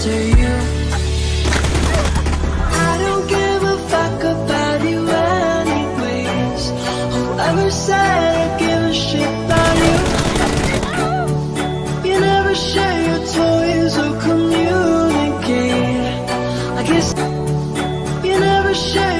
after you. I don't give a fuck about you anyways. Whoever said I give a shit about you. You never share your toys or communicate. I guess you never share